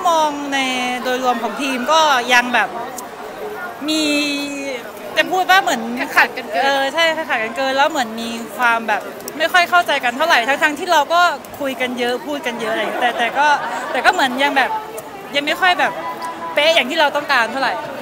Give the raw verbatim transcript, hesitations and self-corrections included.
มองในโดยรวมของทีมก็ยังแบบมีจะพูดว่าเหมือนขัดกันเออใช่ขัดกันเกินแล้วเหมือนมีความแบบไม่ค่อยเข้าใจกันเท่าไหร่ทั้งๆที่เราก็คุยกันเยอะพูดกันเยอะอะไรแต่แต่ก็แต่ก็เหมือนยังแบบยังไม่ค่อยแบบเป๊ะอย่างที่เราต้องการเท่าไหร่